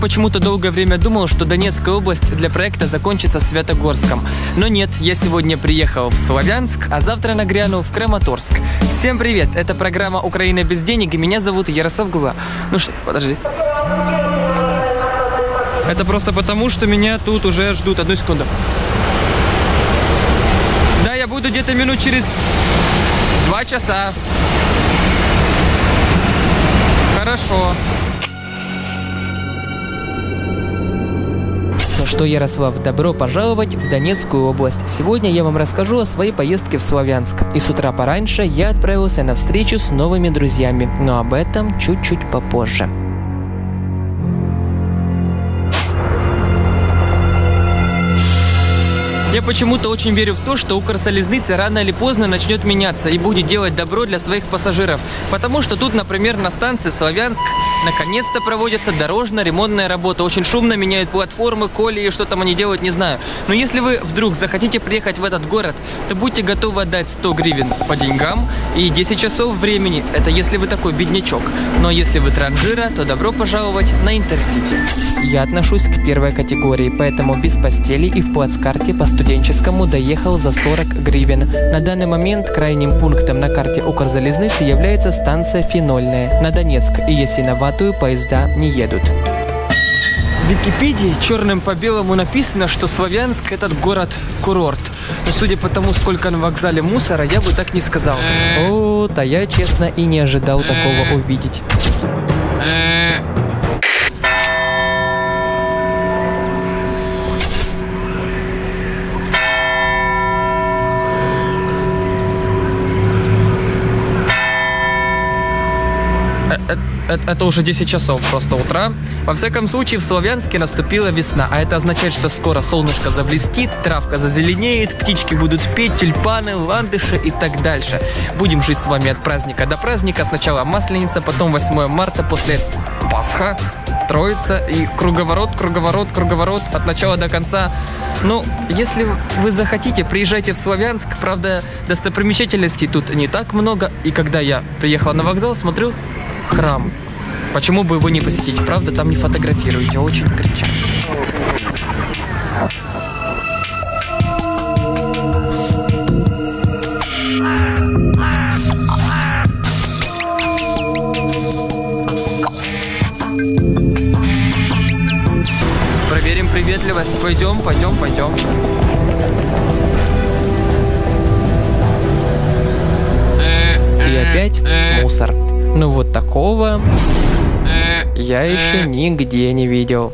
почему-то долгое время думал, что Донецкая область для проекта закончится в Святогорском. Но нет, я сегодня приехал в Славянск, а завтра нагряну в Краматорск. Всем привет, это программа «Украина без денег», и меня зовут Ярослав Гула. Ну что, подожди. Это просто потому, что меня тут уже ждут. Одну секунду. Да, я буду где-то минут через 2 часа. Хорошо. Ну что, Ярослав, добро пожаловать в Донецкую область. Сегодня я вам расскажу о своей поездке в Славянск. И с утра пораньше я отправился на встречу с новыми друзьями. Но об этом чуть-чуть попозже. Я почему-то очень верю в то, что Укрзалізниця рано или поздно начнет меняться и будет делать добро для своих пассажиров. Потому что тут, например, на станции Славянск наконец-то проводится дорожно-ремонтная работа. Очень шумно меняют платформы, колеи, что там они делают, не знаю. Но если вы вдруг захотите приехать в этот город, то будьте готовы отдать 100 гривен по деньгам и 10 часов времени. Это если вы такой беднячок. Но если вы транжира, то добро пожаловать на Интерсити. Я отношусь к первой категории, поэтому без постели и в плацкарте по студенческому доехал за 40 гривен. На данный момент крайним пунктом на карте Укрзалізницы является станция Фенольная на Донецк, и если на Ватую поезда не едут. В Википедии черным по белому написано, что Славянск – этот город-курорт. Но судя по тому, сколько на вокзале мусора, я бы так не сказал. О, да я, честно, и не ожидал такого увидеть. Это уже 10 часов просто утра. Во всяком случае, в Славянске наступила весна, а это означает, что скоро солнышко заблестит, травка зазеленеет, птички будут петь, тюльпаны, ландыши и так дальше. Будем жить с вами от праздника до праздника. Сначала Масленица, потом 8 марта, после Пасха, Троица и круговорот от начала до конца. Ну, если вы захотите, приезжайте в Славянск. Правда, достопримечательностей тут не так много. И когда я приехал на вокзал, смотрю, храм. Почему бы его не посетить? Правда, там не фотографируйте, очень кричат. Проверим приветливость. Пойдем. И опять мусор. Ну вот такого я еще нигде не видел.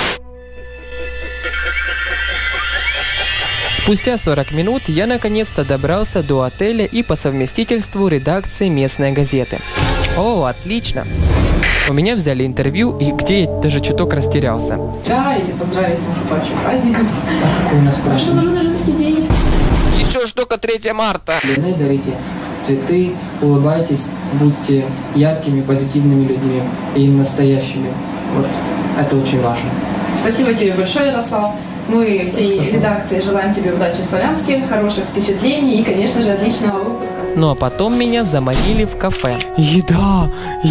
Спустя 40 минут я наконец-то добрался до отеля и по совместительству редакции местной газеты. О, отлично! У меня взяли интервью, и где я даже чуток растерялся. Да, или поздравить с наступающим праздником. А какой у нас праздник? Международный день. Еще штука 3 марта. Дарите цветы, улыбайтесь, будьте яркими, позитивными людьми и настоящими. Вот это очень важно. Спасибо тебе большое, Ярослав. Мы всей редакции желаем тебе удачи в Славянске, хороших впечатлений и, конечно же, отличного выпуска. Ну а потом меня заманили в кафе. Еда!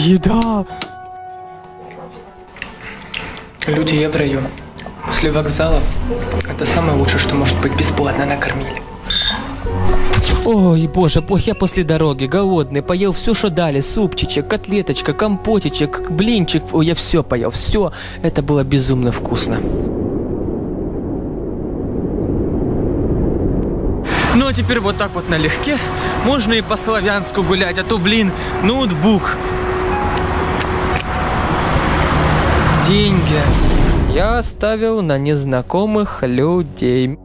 Люди, я в раю. После вокзала это самое лучшее, что может быть, бесплатно накормили. Ой, боже, я после дороги, голодный, поел все, что дали, супчичек, котлеточка, компотичек, блинчик. Ой, я все поел, все. Это было безумно вкусно. Ну а теперь вот так вот налегке можно и по Славянску гулять, а то, блин, ноутбук. Деньги я оставил на незнакомых людей.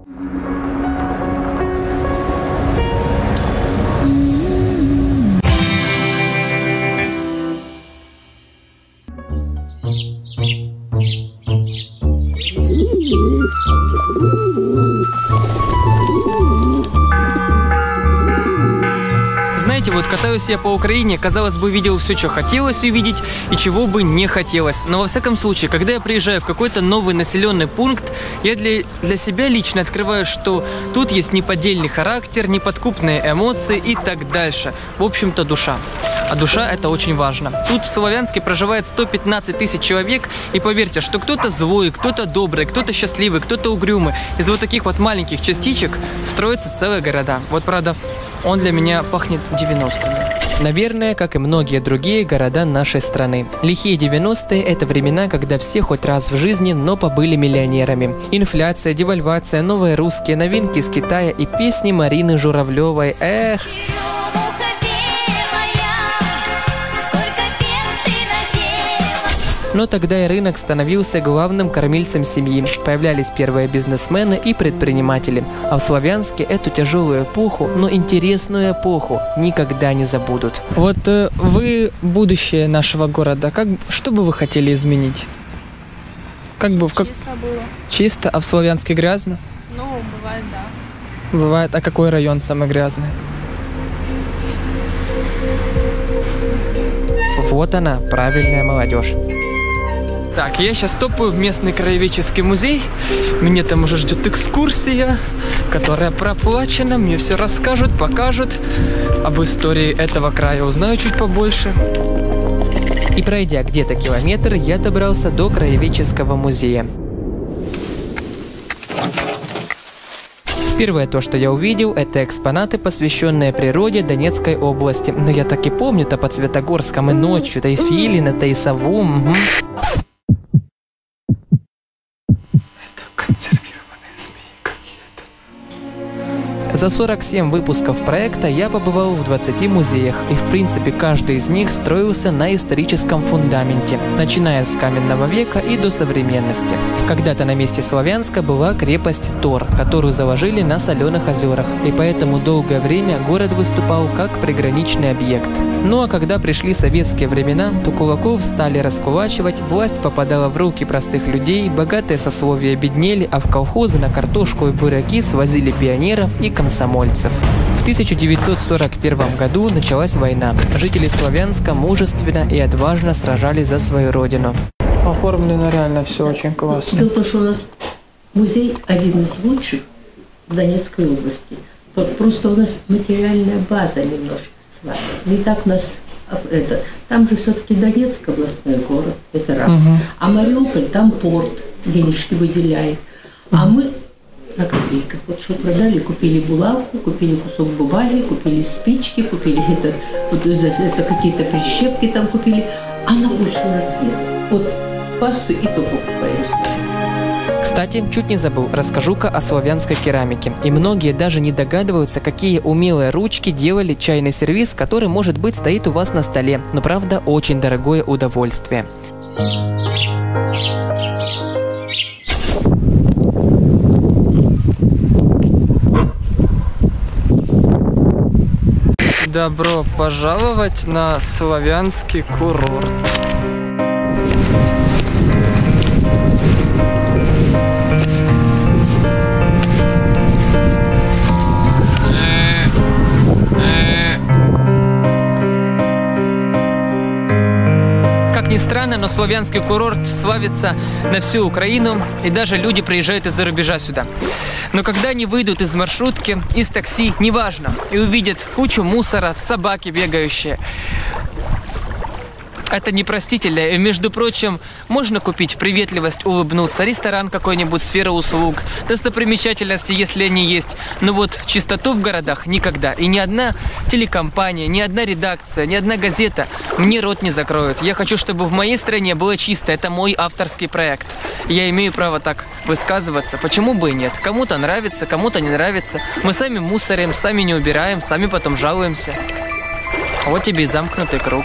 Знаете, вот катаюсь я по Украине, казалось бы, видел все, что хотелось увидеть и чего бы не хотелось. Но во всяком случае, когда я приезжаю в какой-то новый населенный пункт, я для себя лично открываю, что тут есть неподдельный характер, неподкупные эмоции и так дальше. В общем-то, душа. а душа – это очень важно. Тут в Славянске проживает 115 тысяч человек, и поверьте, что кто-то злой, кто-то добрый, кто-то счастливый, кто-то угрюмый. Из вот таких вот маленьких частичек строятся целые города. Вот, правда, он для меня пахнет 90-ми. Наверное, как и многие другие города нашей страны. Лихие 90-е – это времена, когда все хоть раз в жизни, но побыли миллионерами. Инфляция, девальвация, новые русские, новинки из Китая и песни Марины Журавлевой. Эх! Но тогда и рынок становился главным кормильцем семьи. Появлялись первые бизнесмены и предприниматели. А в Славянске эту тяжелую эпоху, но интересную эпоху никогда не забудут. Вот вы будущее нашего города. Что бы вы хотели изменить? Чисто было. Чисто? А в Славянске грязно? Ну, бывает, да. Бывает. А какой район самый грязный? Вот она, правильная молодежь. Так, я сейчас топаю в местный краеведческий музей. Меня там уже ждет экскурсия, которая проплачена. Мне все расскажут, покажут. Об истории этого края узнаю чуть побольше. И пройдя где-то километр, я добрался до краеведческого музея. Первое то, что я увидел, это экспонаты, посвященные природе Донецкой области. Но я так и помню-то по Цветогорском и ночью, то и филина, и сову. Угу. За 47 выпусков проекта я побывал в 20 музеях, и в принципе каждый из них строился на историческом фундаменте, начиная с каменного века и до современности. Когда-то на месте Славянска была крепость Тор, которую заложили на Соленых озерах, и поэтому долгое время город выступал как приграничный объект. Ну а когда пришли советские времена, то кулаков стали раскулачивать, власть попадала в руки простых людей, богатые сословия беднели, а в колхозы на картошку и буряки свозили пионеров и комсомольцев. В 1941 году началась война. Жители Славянска мужественно и отважно сражались за свою родину. Оформлено реально все очень классно. Дело в том, что у нас музей один из лучших в Донецкой области. Просто у нас материальная база немножко слабая. Не так нас там же все-таки Донецк областной город, это раз. А Мариуполь, там порт, денежки выделяет. А мы на копейках. Вот что продали, купили булавку, купили кусок бумаги, купили спички, купили это какие-то прищепки там купили. А на больше у нас нет. Вот пасту и то покупаем. Кстати, чуть не забыл, расскажу-ка о славянской керамике. И многие даже не догадываются, какие умелые ручки делали чайный сервиз, который, может быть, стоит у вас на столе. Но, правда, очень дорогое удовольствие. Добро пожаловать на славянский курорт. Как ни странно, но славянский курорт славится на всю Украину, и даже люди приезжают из-за рубежа сюда. Но когда они выйдут из маршрутки, из такси, неважно, и увидят кучу мусора, собаки бегающие, это непростительно. И, между прочим, можно купить приветливость, улыбнуться, ресторан какой-нибудь, сфера услуг, достопримечательности, если они есть. Но вот чистоту в городах никогда. И ни одна телекомпания, ни одна редакция, ни одна газета мне рот не закроют. Я хочу, чтобы в моей стране было чисто. Это мой авторский проект. Я имею право так высказываться. Почему бы и нет? Кому-то нравится, кому-то не нравится. Мы сами мусорим, сами не убираем, сами потом жалуемся. Вот тебе и замкнутый круг.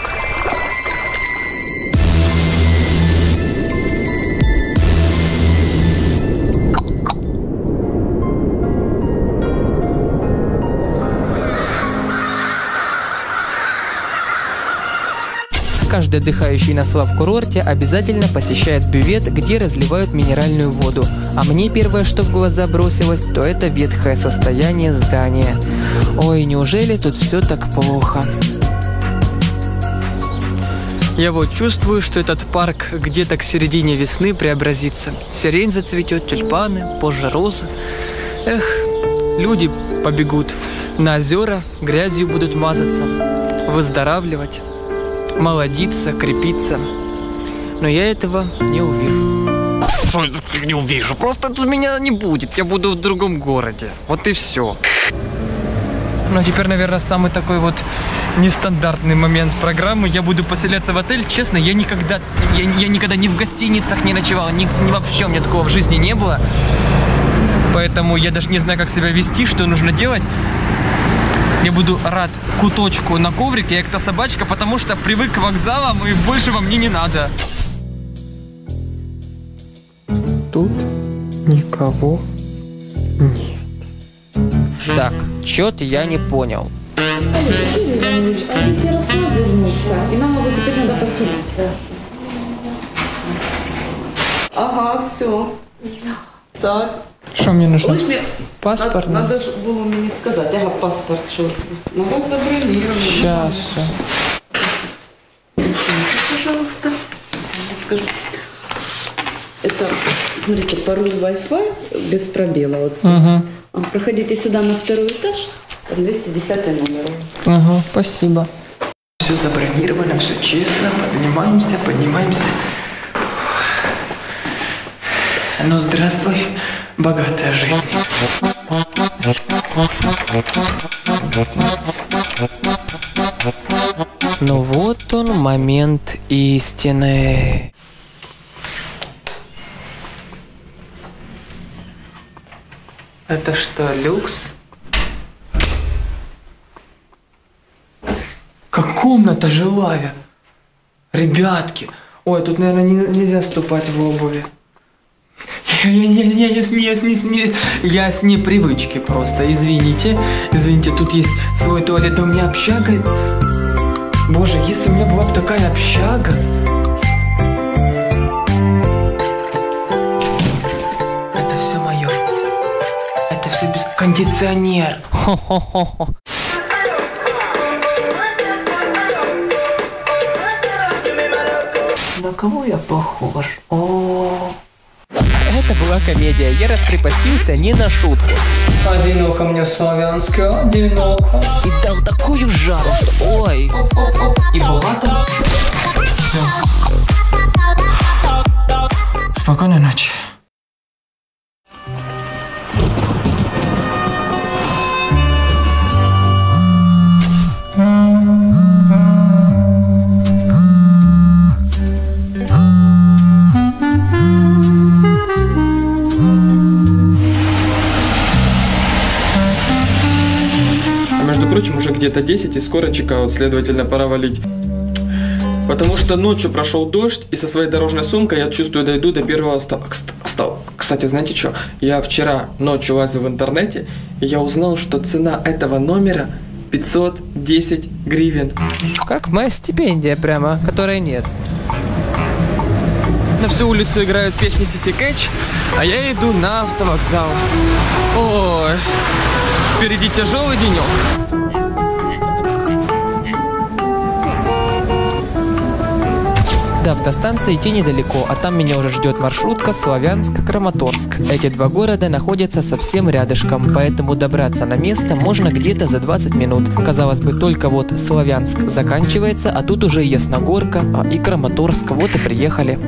Каждый отдыхающий на Славкурорте обязательно посещает бювет, где разливают минеральную воду. А мне первое, что в глаза бросилось, то это ветхое состояние здания. Ой, неужели тут все так плохо? Я вот чувствую, что этот парк где-то к середине весны преобразится. Сирень зацветет, тюльпаны, позже розы. Эх, люди побегут на озера, грязью будут мазаться, выздоравливать. молодиться, крепиться. Но я этого не увижу. Что я не увижу? Просто тут меня не будет. Я буду в другом городе. Вот и все. Ну а теперь, наверное, самый такой вот нестандартный момент программы. Я буду поселяться в отель. Честно, я никогда ни в гостиницах не ночевал. Ни вообще у меня такого в жизни не было. Поэтому я даже не знаю, как себя вести, что нужно делать. Я буду рад куточку на коврике, я как-то собачка, потому что привык к вокзалам и больше во мне не надо. Тут никого нет. Так, чё-то я не понял. Алексей Иванович, а здесь Ярослав вернулся, и нам его теперь надо поселить. Ага, все. Так. Что мне нужно? Ось мне Паспорт? надо ж было мне сказать. Ага, паспорт, что на вас забронировано. Сейчас. Пожалуйста. Я скажу. Это, смотрите, пароль Wi-Fi без пробела вот здесь. Угу. Проходите сюда на второй этаж, там 210 номер. Ага, спасибо. Все забронировано, все честно. Поднимаемся. Ну, здравствуй, богатая жизнь. Ну вот он, момент истины. Это что, люкс? Как комната жилая. Ребятки. Ой, тут, наверное, нельзя ступать в обуви. Я с непривычки просто, извините, тут есть свой туалет, а у меня общага. Боже, если у меня была бы такая общага. Это все мое. Это все без кондиционер. Хо-хо-хо. На кого я похож? О. Это была комедия, я раскрепостился не на шутку. Одиноко мне в Славянске, одиноко. И дал такую жару, что ой. И была там. Спокойной ночи. Впрочем, уже где-то 10 и скоро чекаут, следовательно, пора валить. Потому что ночью прошел дождь, и со своей дорожной сумкой я чувствую, дойду до первого стола. Кстати, знаете что? Я вчера ночью лазил в интернете, и я узнал, что цена этого номера 510 гривен. Как моя стипендия прямо, которой нет. На всю улицу играют песни Сиси Кэтч, а я иду на автовокзал. Ой, впереди тяжелый денек. До автостанции идти недалеко, а там меня уже ждет маршрутка Славянск-Краматорск. Эти два города находятся совсем рядышком, поэтому добраться на место можно где-то за 20 минут. Казалось бы, только вот Славянск заканчивается, а тут уже Ясногорка и Краматорск, вот и приехали.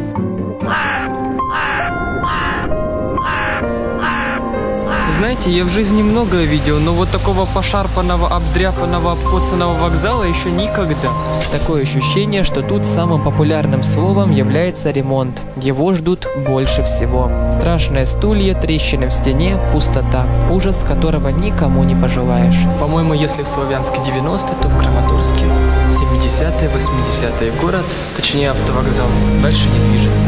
Знаете, я в жизни многое видел, но вот такого пошарпанного, обдряпанного, обкоцанного вокзала еще никогда. Такое ощущение, что тут самым популярным словом является ремонт. Его ждут больше всего. Страшные стулья, трещины в стене, пустота. Ужас, которого никому не пожелаешь. По-моему, если в Славянске 90-е, то в Краматорске 70-е, 80-е. Город, точнее автовокзал, дальше не движется.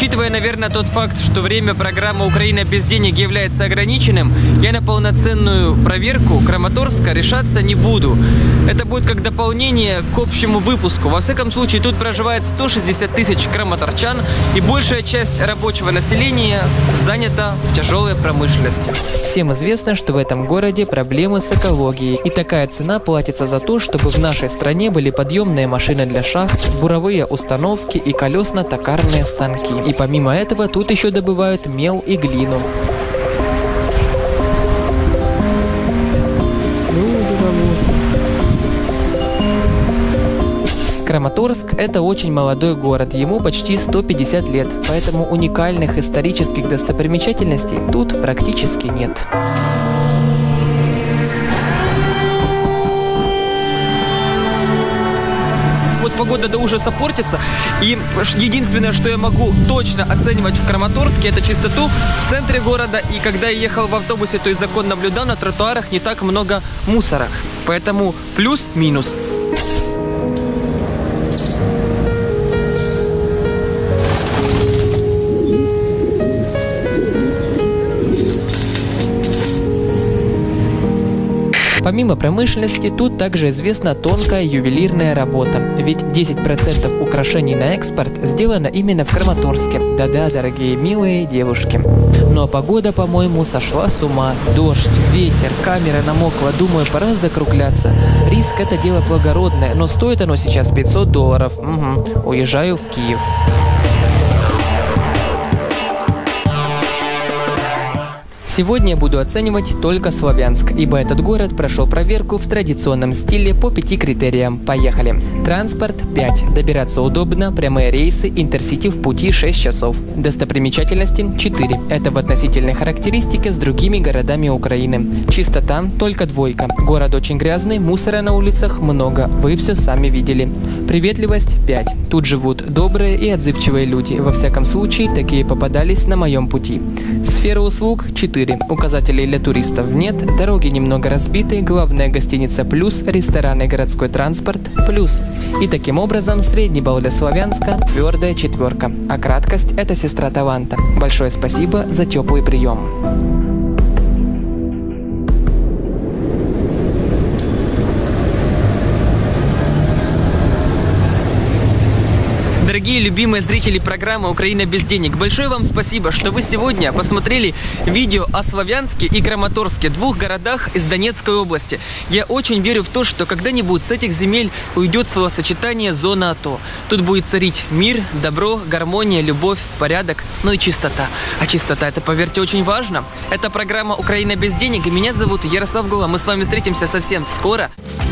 Учитывая, наверное, тот факт, что время программы «Украина без денег» является ограниченным, я на полноценную проверку Краматорска решаться не буду. Это будет как дополнение к общему выпуску. Во всяком случае, тут проживает 160 тысяч краматорчан, и большая часть рабочего населения занята в тяжелой промышленности. Всем известно, что в этом городе проблемы с экологией, и такая цена платится за то, чтобы в нашей стране были подъемные машины для шахт, буровые установки и колесно-токарные станки. И помимо этого тут еще добывают мел и глину. Краматорск – это очень молодой город, ему почти 150 лет, поэтому уникальных исторических достопримечательностей тут практически нет. Вот погода до ужаса портится, и единственное, что я могу точно оценивать в Краматорске, это чистоту в центре города. И когда я ехал в автобусе, то из окон наблюдал, на тротуарах не так много мусора. Поэтому плюс-минус. Помимо промышленности, тут также известна тонкая ювелирная работа. Ведь 10% украшений на экспорт сделано именно в Краматорске. Да-да, дорогие милые девушки. Но погода, по-моему, сошла с ума. Дождь, ветер, камера намокла. Думаю, пора закругляться. Риск – это дело благородное, но стоит оно сейчас $500. Угу. Уезжаю в Киев. Сегодня я буду оценивать только Славянск, ибо этот город прошел проверку в традиционном стиле по 5 критериям. Поехали. Транспорт – 5. Добираться удобно, прямые рейсы, интерсити в пути 6 часов. Достопримечательности – 4. Это в относительной характеристике с другими городами Украины. Чистота – только 2. Город очень грязный, мусора на улицах много, вы все сами видели. Приветливость – 5. Тут живут добрые и отзывчивые люди, во всяком случае такие попадались на моем пути. Сфера услуг – 4. Указателей для туристов нет, дороги немного разбиты, главная гостиница плюс, рестораны и городской транспорт плюс. И таким образом средний балл для Славянска – твердая 4. А краткость – это сестра таланта. Большое спасибо за теплый прием. Дорогие любимые зрители программы «Украина без денег», большое вам спасибо, что вы сегодня посмотрели видео о Славянске и Краматорске, 2 городах из Донецкой области. Я очень верю в то, что когда-нибудь с этих земель уйдет словосочетание «зона АТО». Тут будет царить мир, добро, гармония, любовь, порядок, ну и чистота. А чистота – это, поверьте, очень важно. Это программа «Украина без денег», и меня зовут Ярослав Гула. Мы с вами встретимся совсем скоро.